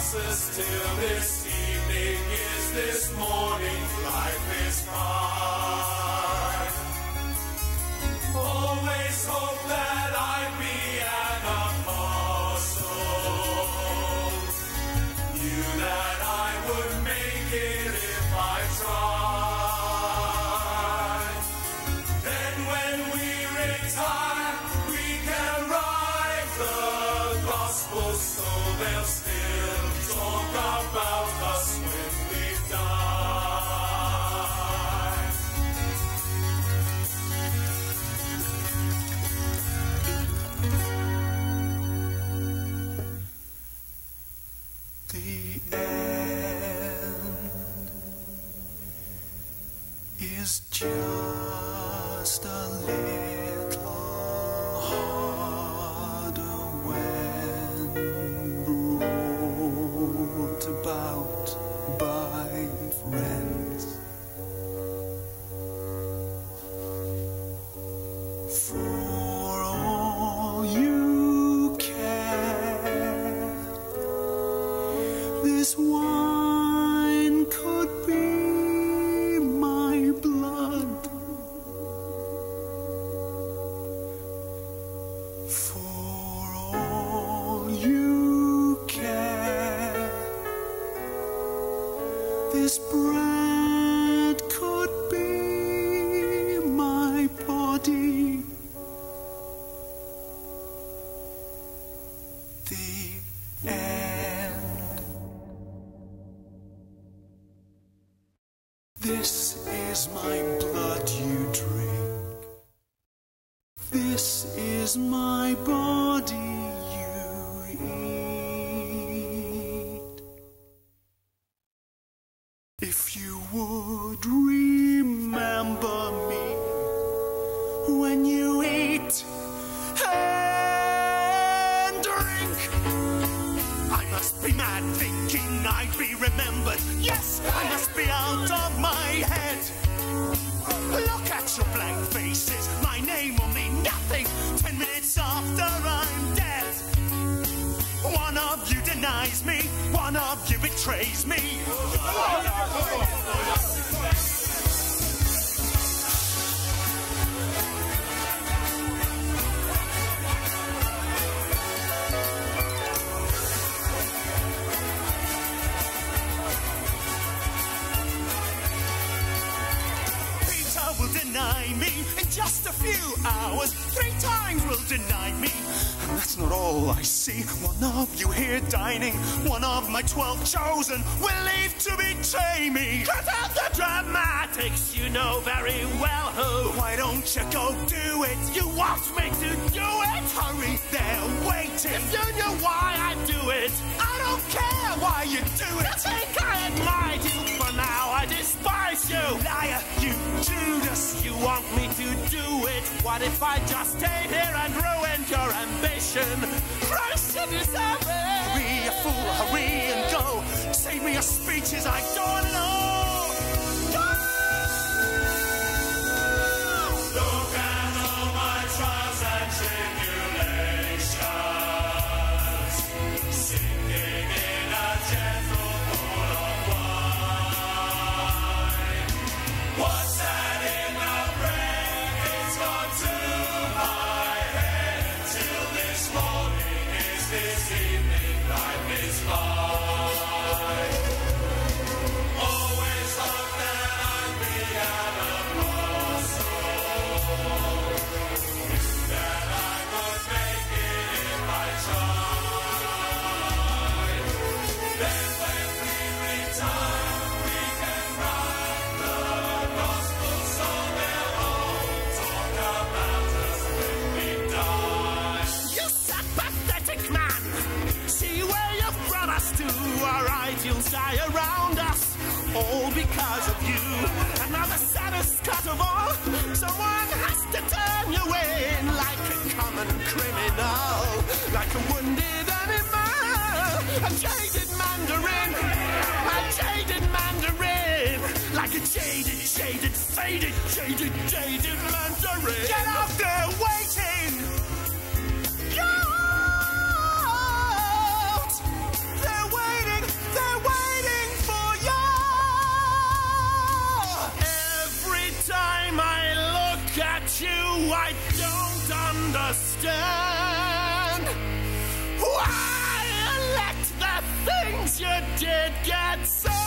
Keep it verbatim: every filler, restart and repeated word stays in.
passes till this evening is this morning's life is mine. Always hope that I'd be an apostle. Knew that I would make it if I tried. Then when we retire, we can write the gospel so they'll still talk about us when we've died. The end is just a little harder when brought about by friends. For all you care, this wine could be my blood. For all you care, this bread could be my body. The end. This is my blood you drink. This is my body you eat. If you would remember me when you eat and drink. I must be mad thinking I'd be remembered. Yes, I must be out of my head. Look at your blank faces, my name will mean nothing ten minutes after I'm dead. One of you denies me, one of you betrays me. Peter will deny me in just a few hours. Three times will deny me. And that's not all I see. One of you here dining, one of my twelve chosen will leave to betray me. Cut out the dramatics, you know very well who. Why don't you go do it? You want me to do it? Hurry, they're waiting. If you knew why I do it, I don't care why you do it. You think I admired you, but now I despise you. Liar, you Judas, you want me to do it. What if I just stay here and ruin your ambition? Christ, you deserve it. Hurry, you fool, hurry and go. Save me your speeches, I don't know. Go! Look at all my trials and tribulations, singing in a gentle pool of wine. What's that in the bread? It's gone to my head. Till this morning is this evening, life is mine. Always hope that I'd be an apostle. That I would make it if I tried. Then when we retire, we can write the gospel so they'll all talk about us when we die. You sympathetic man, see where you've brought us to. Our ideals die around us, all because of you. And now the saddest cut of all, someone has to turn you in like a common criminal, like a wounded animal, a jaded mandarin, a jaded mandarin, like a jaded, jaded, faded, jaded, jaded mandarin. Get out there waiting. Get out. They're waiting did get so